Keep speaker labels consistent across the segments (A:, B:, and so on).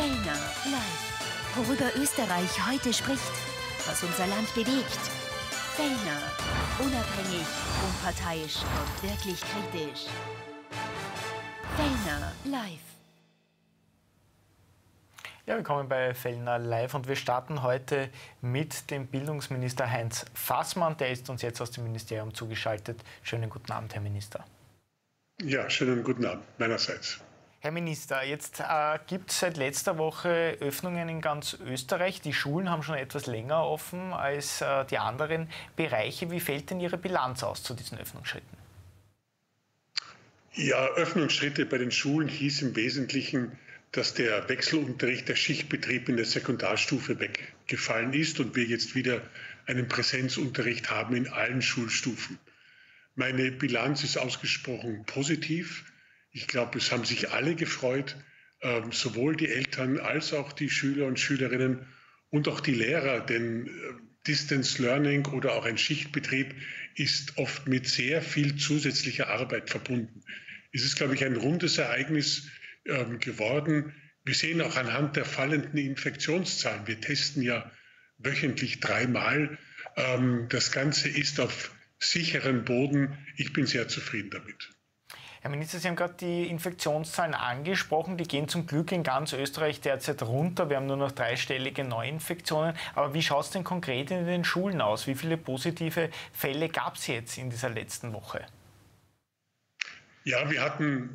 A: Fellner live. Worüber Österreich heute spricht, was unser Land bewegt. Fellner. Unabhängig, unparteiisch und wirklich kritisch. Fellner live.
B: Ja, willkommen bei Fellner live und wir starten heute mit dem Bildungsminister Heinz Fassmann. Der ist uns jetzt aus dem Ministerium zugeschaltet. Schönen guten Abend, Herr Minister.
C: Ja, schönen guten Abend meinerseits.
B: Herr Minister, jetzt gibt es seit letzter Woche Öffnungen in ganz Österreich. Die Schulen haben schon etwas länger offen als die anderen Bereiche. Wie fällt denn Ihre Bilanz aus zu diesen Öffnungsschritten?
C: Ja, Öffnungsschritte bei den Schulen hieß im Wesentlichen, dass der Wechselunterricht, der Schichtbetrieb in der Sekundarstufe weggefallen ist und wir jetzt wieder einen Präsenzunterricht haben in allen Schulstufen. Meine Bilanz ist ausgesprochen positiv. Ich glaube, es haben sich alle gefreut, sowohl die Eltern als auch die Schüler und Schülerinnen und auch die Lehrer, denn Distance Learning oder auch ein Schichtbetrieb ist oft mit sehr viel zusätzlicher Arbeit verbunden. Es ist, glaube ich, ein rundes Ereignis geworden. Wir sehen auch anhand der fallenden Infektionszahlen, wir testen ja wöchentlich 3-mal, das Ganze ist auf sicheren Boden. Ich bin sehr zufrieden damit.
B: Herr Minister, Sie haben gerade die Infektionszahlen angesprochen. Die gehen zum Glück in ganz Österreich derzeit runter. Wir haben nur noch 3-stellige Neuinfektionen. Aber wie schaut es denn konkret in den Schulen aus? Wie viele positive Fälle gab es jetzt in dieser letzten Woche?
C: Ja, wir hatten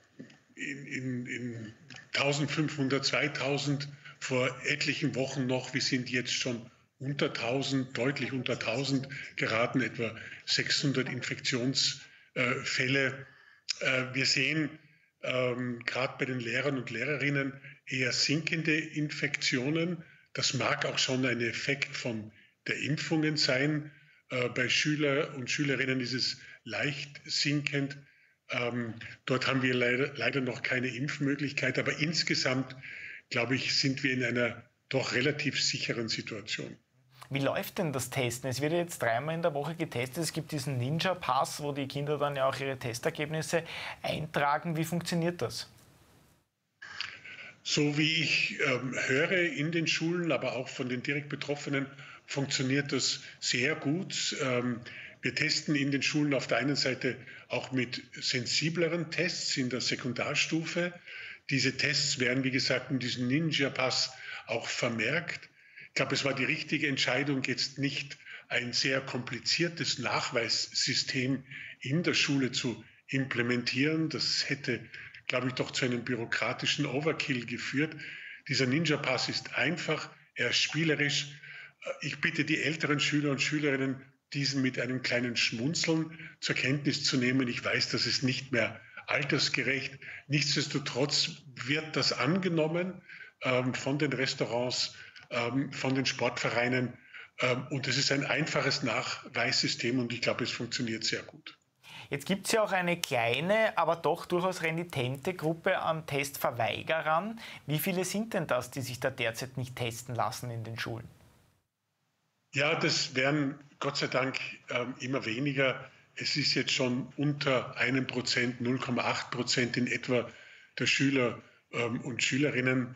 C: in 1500, 2000 vor etlichen Wochen noch. Wir sind jetzt schon unter 1000, deutlich unter 1000 geraten, etwa 600 Infektionsfälle. Wir sehen gerade bei den Lehrern und Lehrerinnen eher sinkende Infektionen. Das mag auch schon ein Effekt von der Impfungen sein. Bei Schüler und Schülerinnen ist es leicht sinkend. Dort haben wir leider noch keine Impfmöglichkeit. Aber insgesamt, glaube ich, sind wir in einer doch relativ sicheren Situation.
B: Wie läuft denn das Testen? Es wird jetzt 3-mal in der Woche getestet. Es gibt diesen Ninja-Pass, wo die Kinder dann ja auch ihre Testergebnisse eintragen. Wie funktioniert das?
C: So wie ich höre in den Schulen, aber auch von den direkt Betroffenen, funktioniert das sehr gut. Wir testen in den Schulen auf der einen Seite auch mit sensibleren Tests in der Sekundarstufe. Diese Tests werden, wie gesagt, in diesem Ninja-Pass auch vermerkt. Ich glaube, es war die richtige Entscheidung, jetzt nicht ein sehr kompliziertes Nachweissystem in der Schule zu implementieren. Das hätte, glaube ich, doch zu einem bürokratischen Overkill geführt. Dieser Ninja-Pass ist einfach, er ist spielerisch. Ich bitte die älteren Schüler und Schülerinnen, diesen mit einem kleinen Schmunzeln zur Kenntnis zu nehmen. Ich weiß, das ist nicht mehr altersgerecht. Nichtsdestotrotz wird das angenommen von den Restaurants, von den Sportvereinen. Und es ist ein einfaches Nachweissystem und ich glaube, es funktioniert sehr gut.
B: Jetzt gibt es ja auch eine kleine, aber doch durchaus renitente Gruppe an Testverweigerern. Wie viele sind denn das, die sich da derzeit nicht testen lassen in den Schulen?
C: Ja, das werden Gott sei Dank immer weniger. Es ist jetzt schon unter 1%, 0,8% in etwa der Schüler und Schülerinnen.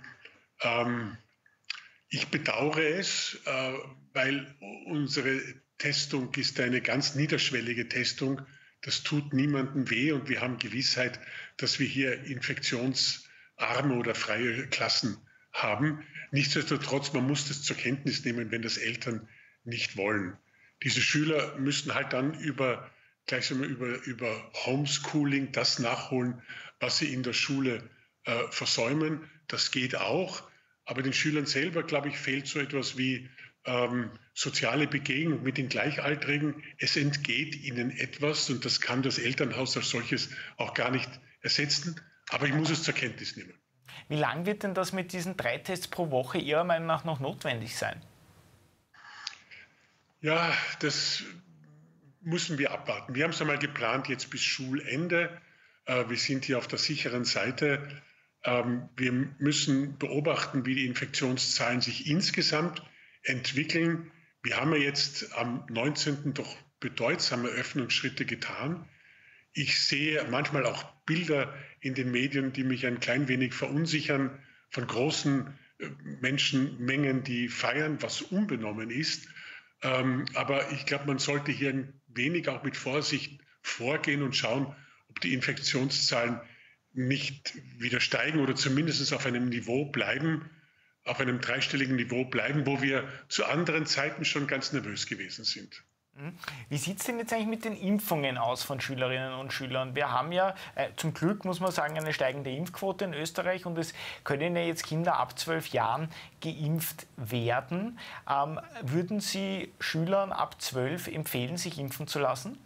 C: Ich bedauere es, weil unsere Testung ist eine ganz niederschwellige Testung. Das tut niemandem weh und wir haben Gewissheit, dass wir hier infektionsarme oder freie Klassen haben. Nichtsdestotrotz, man muss das zur Kenntnis nehmen, wenn das Eltern nicht wollen. Diese Schüler müssen halt dann über Homeschooling das nachholen, was sie in der Schule versäumen. Das geht auch. Aber den Schülern selber, glaube ich, fehlt so etwas wie soziale Begegnung mit den Gleichaltrigen. Es entgeht ihnen etwas und das kann das Elternhaus als solches auch gar nicht ersetzen. Aber ich muss es zur Kenntnis nehmen.
B: Wie lang wird denn das mit diesen 3 Tests pro Woche Ihrer Meinung nach noch notwendig sein?
C: Ja, das müssen wir abwarten. Wir haben es einmal geplant jetzt bis Schulende. Wir sind hier auf der sicheren Seite. Wir müssen beobachten, wie die Infektionszahlen sich insgesamt entwickeln. Wir haben ja jetzt am 19. doch bedeutsame Öffnungsschritte getan. Ich sehe manchmal auch Bilder in den Medien, die mich ein klein wenig verunsichern, von großen Menschenmengen, die feiern, was unbenommen ist. Aber ich glaube, man sollte hier ein wenig auch mit Vorsicht vorgehen und schauen, ob die Infektionszahlen nicht wieder steigen oder zumindest auf einem Niveau bleiben, auf einem dreistelligen Niveau bleiben, wo wir zu anderen Zeiten schon ganz nervös gewesen sind.
B: Wie sieht es denn jetzt eigentlich mit den Impfungen aus von Schülerinnen und Schülern? Wir haben ja zum Glück, muss man sagen, eine steigende Impfquote in Österreich und es können ja jetzt Kinder ab 12 Jahren geimpft werden. Würden Sie Schülern ab 12 empfehlen, sich impfen zu lassen?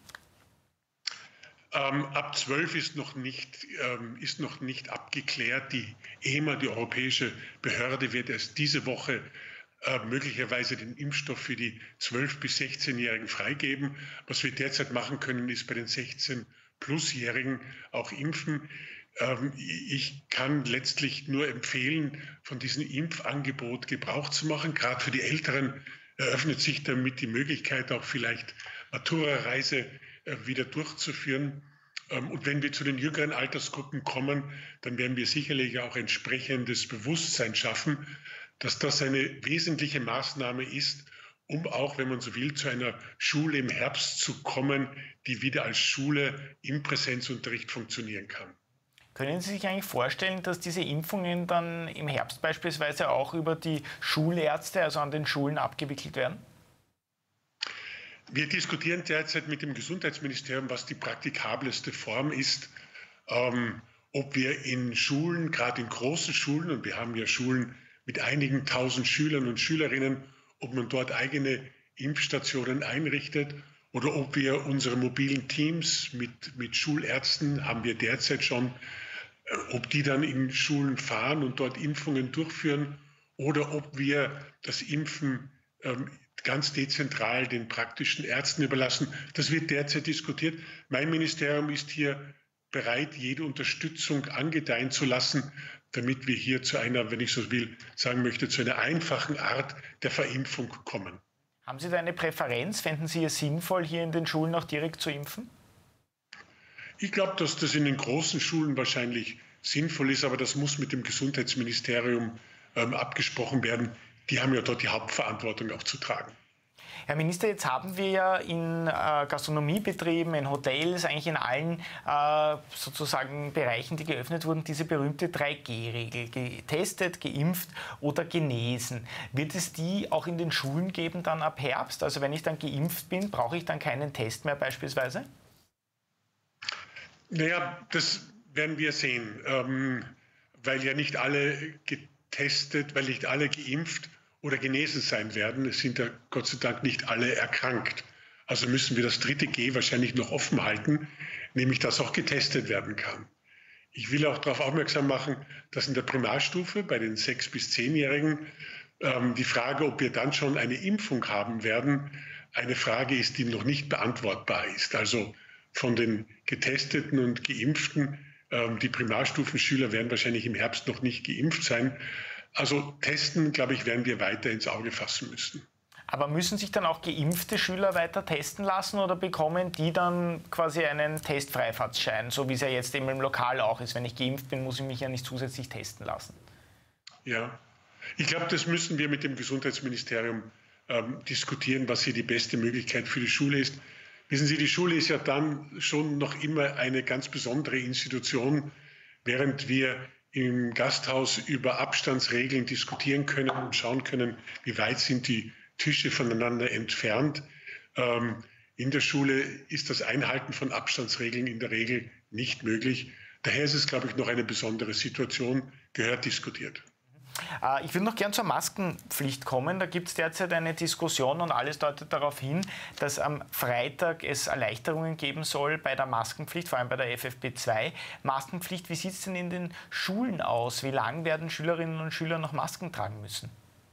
C: Ab 12 ist noch nicht abgeklärt. Die EMA, die Europäische Behörde, wird erst diese Woche möglicherweise den Impfstoff für die 12- bis 16-Jährigen freigeben. Was wir derzeit machen können, ist bei den 16-Plus-Jährigen auch impfen. Ich kann letztlich nur empfehlen, von diesem Impfangebot Gebrauch zu machen. Gerade für die Älteren eröffnet sich damit die Möglichkeit, auch vielleicht Matura-Reise wieder durchzuführen. Und wenn wir zu den jüngeren Altersgruppen kommen, dann werden wir sicherlich auch entsprechendes Bewusstsein schaffen, dass das eine wesentliche Maßnahme ist, um auch, wenn man so will, zu einer Schule im Herbst zu kommen, die wieder als Schule im Präsenzunterricht funktionieren kann.
B: Können Sie sich eigentlich vorstellen, dass diese Impfungen dann im Herbst beispielsweise auch über die Schulärzte, also an den Schulen, abgewickelt werden?
C: Wir diskutieren derzeit mit dem Gesundheitsministerium, was die praktikabelste Form ist, ob wir in Schulen, gerade in großen Schulen, und wir haben ja Schulen mit einigen tausend Schülern und Schülerinnen, ob man dort eigene Impfstationen einrichtet oder ob wir unsere mobilen Teams mit Schulärzten, haben wir derzeit schon, ob die dann in Schulen fahren und dort Impfungen durchführen oder ob wir das Impfen ganz dezentral den praktischen Ärzten überlassen. Das wird derzeit diskutiert. Mein Ministerium ist hier bereit, jede Unterstützung angedeihen zu lassen, damit wir hier zu einer, wenn ich so will, sagen möchte, zu einer einfachen Art der Verimpfung kommen.
B: Haben Sie da eine Präferenz? Fänden Sie es sinnvoll, hier in den Schulen auch direkt zu impfen?
C: Ich glaube, dass das in den großen Schulen wahrscheinlich sinnvoll ist, aber das muss mit dem Gesundheitsministerium abgesprochen werden. Die haben ja dort die Hauptverantwortung auch zu tragen.
B: Herr Minister, jetzt haben wir ja in Gastronomiebetrieben, in Hotels, eigentlich in allen sozusagen Bereichen, die geöffnet wurden, diese berühmte 3G-Regel. Getestet, geimpft oder genesen. Wird es die auch in den Schulen geben dann ab Herbst? Also wenn ich dann geimpft bin, brauche ich dann keinen Test mehr beispielsweise?
C: Naja, das werden wir sehen, weil ja nicht alle getestet, weil nicht alle geimpft oder genesen sein werden. Es sind ja Gott sei Dank nicht alle erkrankt. Also müssen wir das 3G wahrscheinlich noch offen halten, nämlich dass auch getestet werden kann. Ich will auch darauf aufmerksam machen, dass in der Primarstufe bei den 6- bis 10-Jährigen die Frage, ob wir dann schon eine Impfung haben werden, eine Frage ist, die noch nicht beantwortbar ist. Also von den Getesteten und Geimpften, die Primarstufenschüler werden wahrscheinlich im Herbst noch nicht geimpft sein. Also testen, glaube ich, werden wir weiter ins Auge fassen müssen.
B: Aber müssen sich dann auch geimpfte Schüler weiter testen lassen oder bekommen die dann quasi einen Testfreifahrtschein, so wie es ja jetzt eben im Lokal auch ist? Wenn ich geimpft bin, muss ich mich ja nicht zusätzlich testen lassen.
C: Ja, ich glaube, das müssen wir mit dem Gesundheitsministerium diskutieren, was hier die beste Möglichkeit für die Schule ist. Wissen Sie, die Schule ist ja dann schon noch immer eine ganz besondere Institution, während wir im Gasthaus über Abstandsregeln diskutieren können und schauen können, wie weit sind die Tische voneinander entfernt. In der Schule ist das Einhalten von Abstandsregeln in der Regel nicht möglich. Daher ist es, glaube ich, noch eine besondere Situation, gehört diskutiert.
B: Ich würde noch gern zur Maskenpflicht kommen. Da gibt es derzeit eine Diskussion und alles deutet darauf hin, dass am Freitag es Erleichterungen geben soll bei der Maskenpflicht, vor allem bei der FFP2 Maskenpflicht. Wie sieht es denn in den Schulen aus? Wie lange werden Schülerinnen und Schüler noch Masken tragen müssen?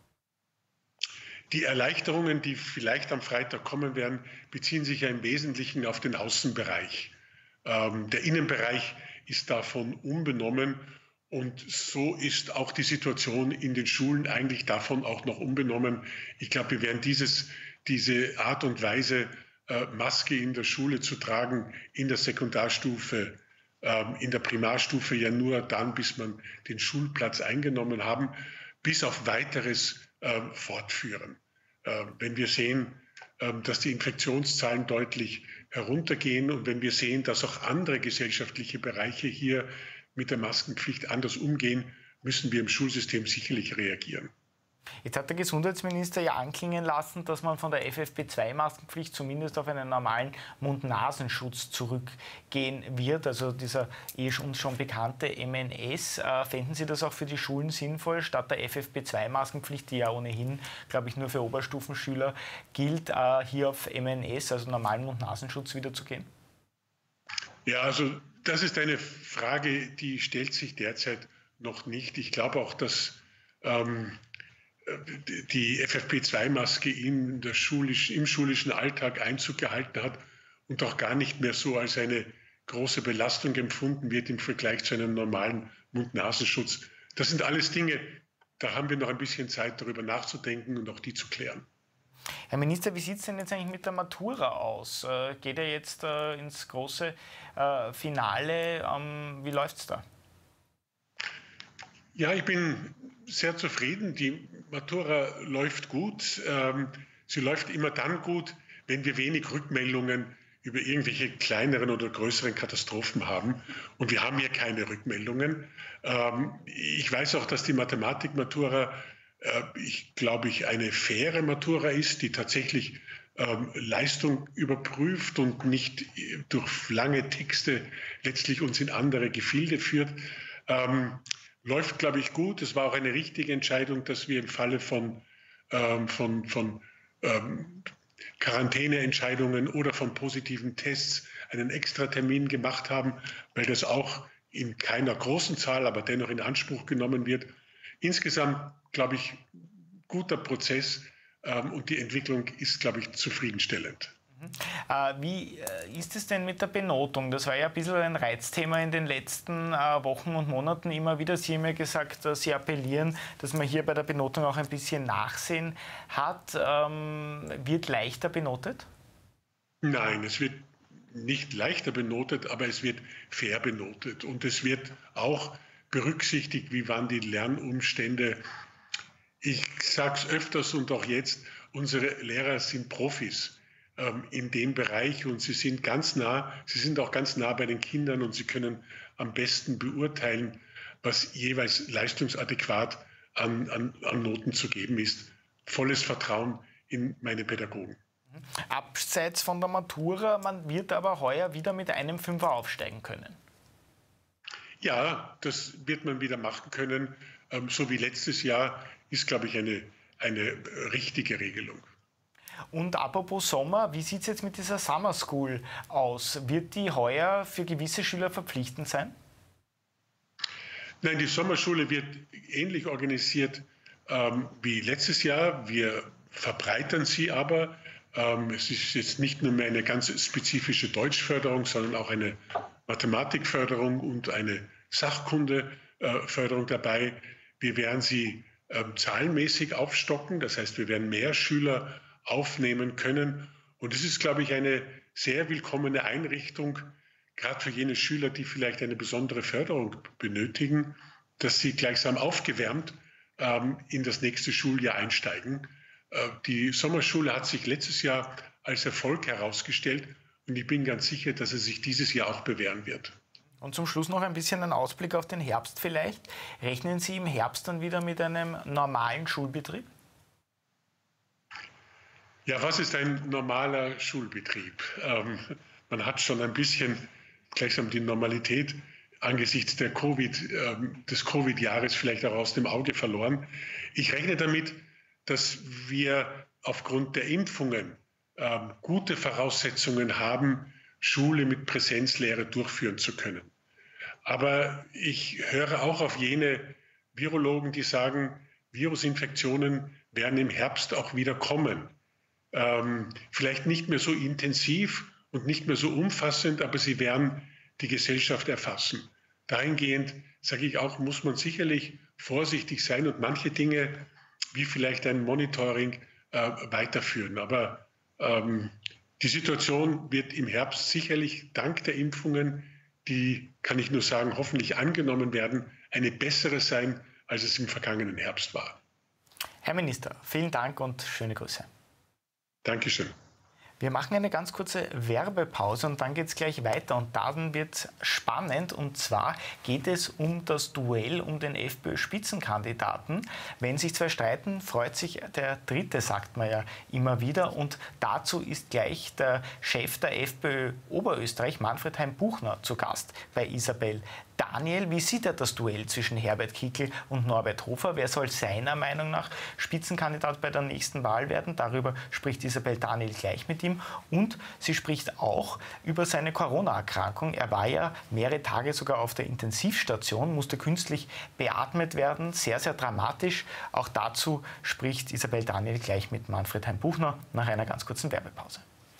C: Die Erleichterungen, die vielleicht am Freitag kommen werden, beziehen sich ja im Wesentlichen auf den Außenbereich. Der Innenbereich ist davon unbenommen. Und so ist auch die Situation in den Schulen eigentlich davon auch noch unbenommen. Ich glaube, wir werden diese Art und Weise, Maske in der Schule zu tragen, in der Sekundarstufe in der Primarstufe ja nur dann, bis man den Schulplatz eingenommen haben, bis auf weiteres fortführen. Wenn wir sehen, dass die Infektionszahlen deutlich heruntergehen und wenn wir sehen, dass auch andere gesellschaftliche Bereiche hier mit der Maskenpflicht anders umgehen, müssen wir im Schulsystem sicherlich reagieren.
B: Jetzt hat der Gesundheitsminister ja anklingen lassen, dass man von der FFP2-Maskenpflicht zumindest auf einen normalen Mund-Nasenschutz zurückgehen wird, also dieser uns schon bekannte MNS. Fänden Sie das auch für die Schulen sinnvoll, statt der FFP2-Maskenpflicht, die ja ohnehin, glaube ich, nur für Oberstufenschüler gilt, hier auf MNS, also normalen Mund-Nasenschutz, wiederzugehen?
C: Ja, also das ist eine Frage, die stellt sich derzeit noch nicht. Ich glaube auch, dass die FFP2-Maske im schulischen Alltag Einzug gehalten hat und auch gar nicht mehr so als eine große Belastung empfunden wird im Vergleich zu einem normalen Mund-Nasenschutz. Das sind alles Dinge, da haben wir noch ein bisschen Zeit, darüber nachzudenken und auch die zu klären.
B: Herr Minister, wie sieht es denn jetzt eigentlich mit der Matura aus? Geht er jetzt ins große Finale? Wie läuft es da?
C: Ja, ich bin sehr zufrieden. Die Matura läuft gut. Sie läuft immer dann gut, wenn wir wenig Rückmeldungen über irgendwelche kleineren oder größeren Katastrophen haben. Und wir haben hier keine Rückmeldungen. Ich weiß auch, dass die Mathematik-Matura, eine faire Matura ist, die tatsächlich Leistung überprüft und nicht durch lange Texte letztlich uns in andere Gefilde führt. Läuft, glaube ich, gut. Es war auch eine richtige Entscheidung, dass wir im Falle von Quarantäneentscheidungen oder von positiven Tests einen Extratermin gemacht haben, weil das auch in keiner großen Zahl, aber dennoch in Anspruch genommen wird. Insgesamt, glaube ich, guter Prozess und die Entwicklung ist, glaube ich, zufriedenstellend.
B: Wie ist es denn mit der Benotung? Das war ja ein bisschen ein Reizthema in den letzten Wochen und Monaten immer wieder. Sie haben ja gesagt, dass Sie appellieren, dass man hier bei der Benotung auch ein bisschen Nachsehen hat. Wird leichter benotet?
C: Nein, es wird nicht leichter benotet, aber es wird fair benotet. Und es wird auch berücksichtigt, wie waren die Lernumstände. Ich sage es öfters und auch jetzt, unsere Lehrer sind Profis in dem Bereich und sie sind auch ganz nah bei den Kindern und sie können am besten beurteilen, was jeweils leistungsadäquat an Noten zu geben ist. Volles Vertrauen in meine Pädagogen.
B: Abseits von der Matura, man wird aber heuer wieder mit einem Fünfer aufsteigen können.
C: Ja, das wird man wieder machen können. So wie letztes Jahr ist, glaube ich, eine richtige Regelung.
B: Und apropos Sommer, wie sieht es jetzt mit dieser Summer School aus? Wird die heuer für gewisse Schüler verpflichtend sein?
C: Nein, die Sommerschule wird ähnlich organisiert wie letztes Jahr. Wir verbreitern sie aber. Es ist jetzt nicht nur mehr eine ganz spezifische Deutschförderung, sondern auch eine Mathematikförderung und eine Sachkundeförderung dabei. Wir werden sie zahlenmäßig aufstocken. Das heißt, wir werden mehr Schüler aufnehmen können. Und es ist, glaube ich, eine sehr willkommene Einrichtung, gerade für jene Schüler, die vielleicht eine besondere Förderung benötigen, dass sie gleichsam aufgewärmt in das nächste Schuljahr einsteigen. Die Sommerschule hat sich letztes Jahr als Erfolg herausgestellt und ich bin ganz sicher, dass es sich dieses Jahr auch bewähren wird.
B: Und zum Schluss noch ein bisschen ein Ausblick auf den Herbst vielleicht. Rechnen Sie im Herbst dann wieder mit einem normalen Schulbetrieb?
C: Ja, was ist ein normaler Schulbetrieb? Man hat schon ein bisschen gleichsam die Normalität angesichts des Covid-Jahres vielleicht auch aus dem Auge verloren. Ich rechne damit, dass wir aufgrund der Impfungen gute Voraussetzungen haben, Schule mit Präsenzlehre durchführen zu können. Aber ich höre auch auf jene Virologen, die sagen, Virusinfektionen werden im Herbst auch wieder kommen. Vielleicht nicht mehr so intensiv und nicht mehr so umfassend, aber sie werden die Gesellschaft erfassen. Dahingehend, sage ich auch, muss man sicherlich vorsichtig sein und manche Dinge, wie vielleicht ein Monitoring, weiterführen. Aber die Situation wird im Herbst sicherlich dank der Impfungen, die, kann ich nur sagen, hoffentlich angenommen werden, eine bessere sein, als es im vergangenen Herbst war.
B: Herr Minister, vielen Dank und schöne Grüße.
C: Dankeschön.
B: Wir machen eine ganz kurze Werbepause und dann geht es gleich weiter und dann wird es spannend und zwar geht es um das Duell um den FPÖ-Spitzenkandidaten. Wenn sich zwei streiten, freut sich der Dritte, sagt man ja immer wieder und dazu ist gleich der Chef der FPÖ Oberösterreich, Manfred Heim-Buchner, zu Gast bei Isabel. Daniel, wie sieht er das Duell zwischen Herbert Kickl und Norbert Hofer? Wer soll seiner Meinung nach Spitzenkandidat bei der nächsten Wahl werden? Darüber spricht Isabel Daniel gleich mit ihm. Und sie spricht auch über seine Corona-Erkrankung. Er war ja mehrere Tage sogar auf der Intensivstation, musste künstlich beatmet werden. Sehr, sehr dramatisch. Auch dazu spricht Isabel Daniel gleich mit Manfred Heim-Buchner nach einer ganz kurzen Werbepause.